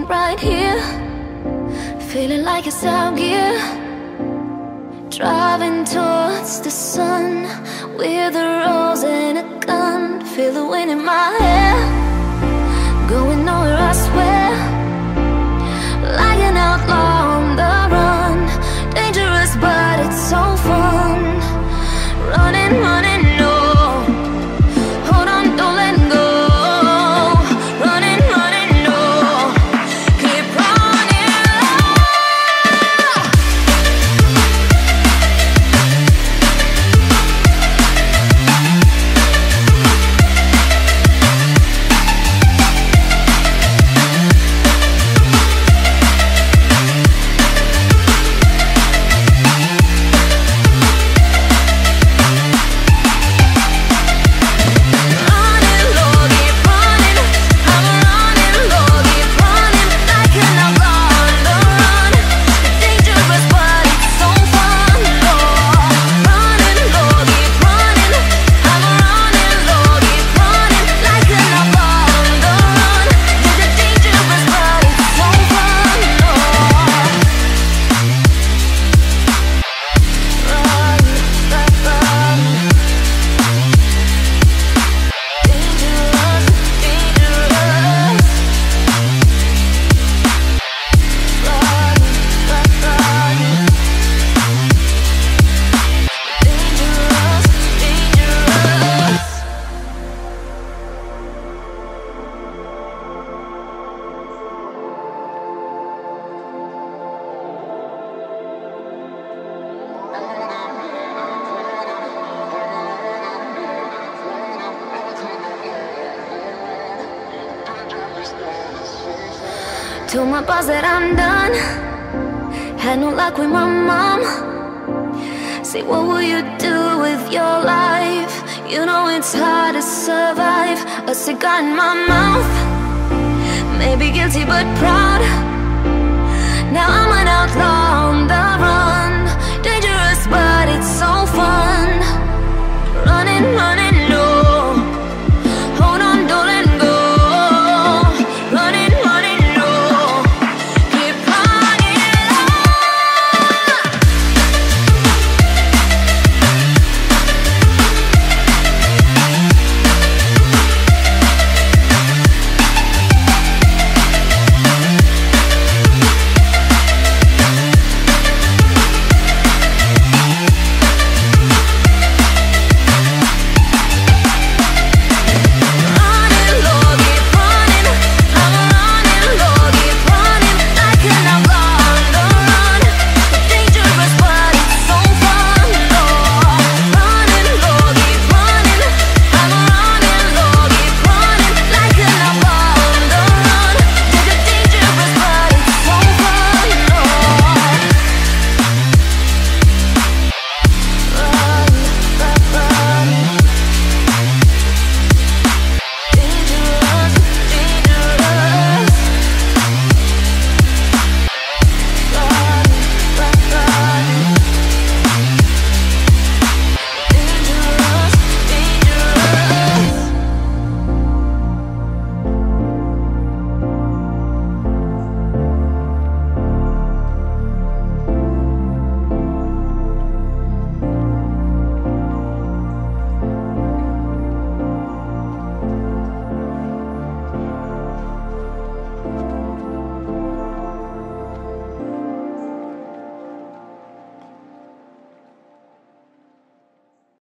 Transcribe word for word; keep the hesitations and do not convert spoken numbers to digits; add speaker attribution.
Speaker 1: point right here, feeling like it's out gear, driving towards the sun with a rose and a gun. Feel the wind in my hair, going nowhere I swear, like an outlaw on the run. Dangerous but it's so fun, running, running, no. Hold on, don't let go. Running, running, no. Keep running, told my boss that I'm done. Had no luck with my mom. Say, what will you do with your life? You know it's hard to survive. A cigar in my mouth, maybe guilty but proud. Now I'm an outlaw.